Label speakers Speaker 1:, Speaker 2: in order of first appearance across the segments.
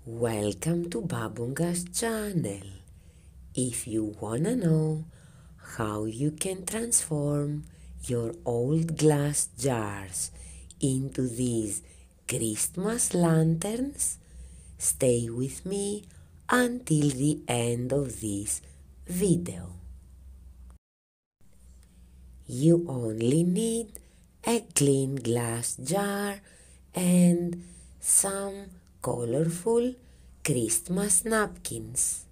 Speaker 1: Welcome to Babunga's channel. If you wanna know how you can transform your old glass jars into these Christmas lanterns, stay with me until the end of this video. You only need a clean glass jar and some colorful Christmas napkins.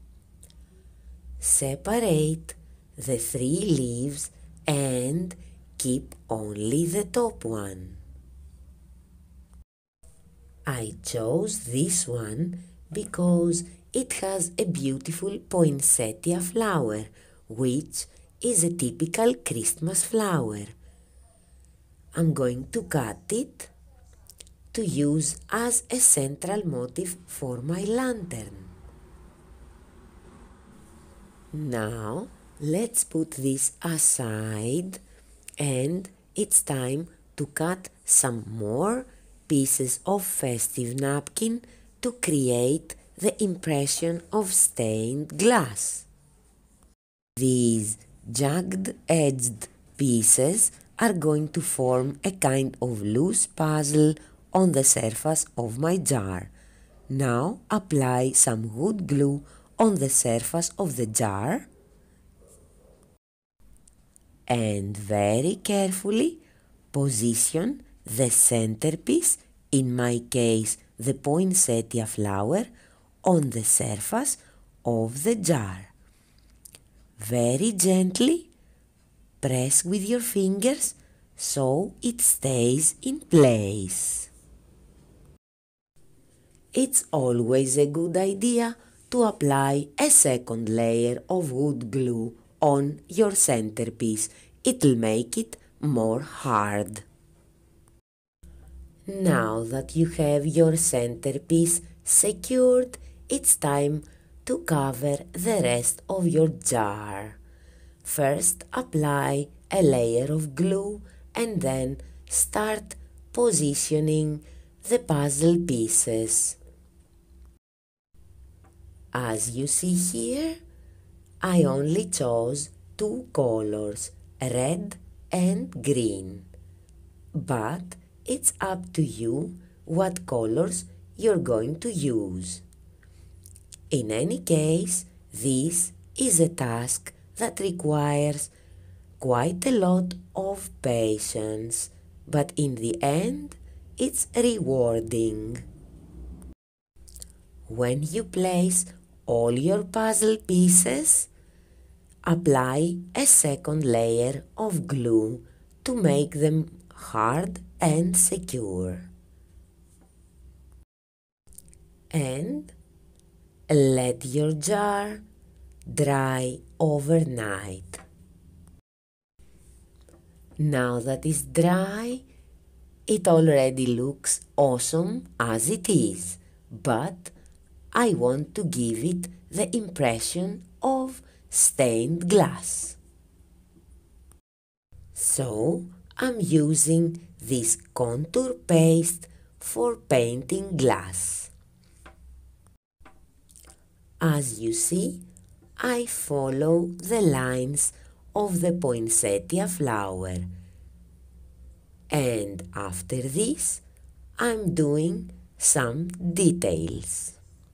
Speaker 1: Separate the three leaves and keep only the top one. I chose this one because it has a beautiful poinsettia flower, which is a typical Christmas flower. I'm going to cut it to use as a central motif for my lantern. Now let's put this aside and it's time to cut some more pieces of festive napkin to create the impression of stained glass. These jagged-edged pieces are going to form a kind of loose puzzle on the surface of my jar. Now apply some wood glue on the surface of the jar and very carefully position the centerpiece, in my case the poinsettia flower, on the surface of the jar. Very gently press with your fingers so it stays in place. It's always a good idea to apply a second layer of wood glue on your centerpiece. It'll make it more hard. Now that you have your centerpiece secured, it's time to cover the rest of your jar. First apply a layer of glue and then start positioning the puzzle pieces. As you see here, I only chose two colors, red and green. But it's up to you what colors you're going to use. In any case, this is a task that requires quite a lot of patience, but in the end, it's rewarding. When you place all your puzzle pieces, apply a second layer of glue to make them hard and secure. And let your jar dry overnight. Now that it's dry, it already looks awesome as it is, but I want to give it the impression of stained glass. So I'm using this contour paste for painting glass. As you see, I follow the lines of the poinsettia flower, and after this I'm doing some details.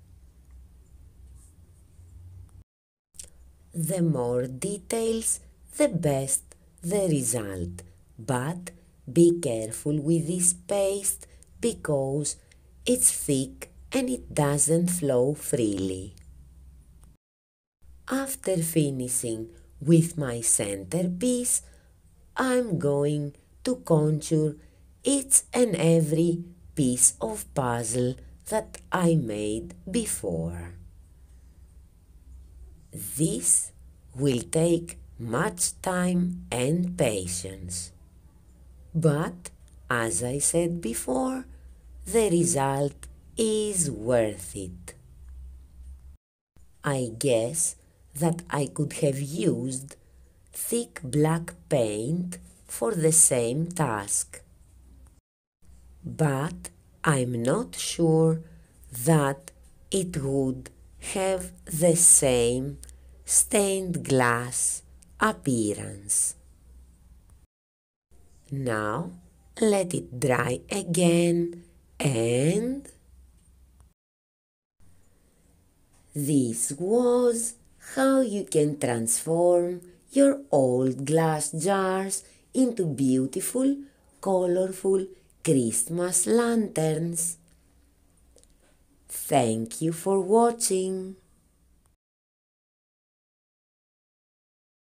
Speaker 1: The more details, the best the result, but be careful with this paste because it's thick and it doesn't flow freely. After finishing with my centerpiece, I'm going to contour each and every piece of puzzle that I made before. This will take much time and patience. But, as I said before, the result is worth it. I guess that I could have used thick black paint for the same task. But I'm not sure that it would have the same stained glass appearance. Now let it dry again, and this was how you can transform your old glass jars into beautiful, colorful Christmas lanterns. Thank you for watching.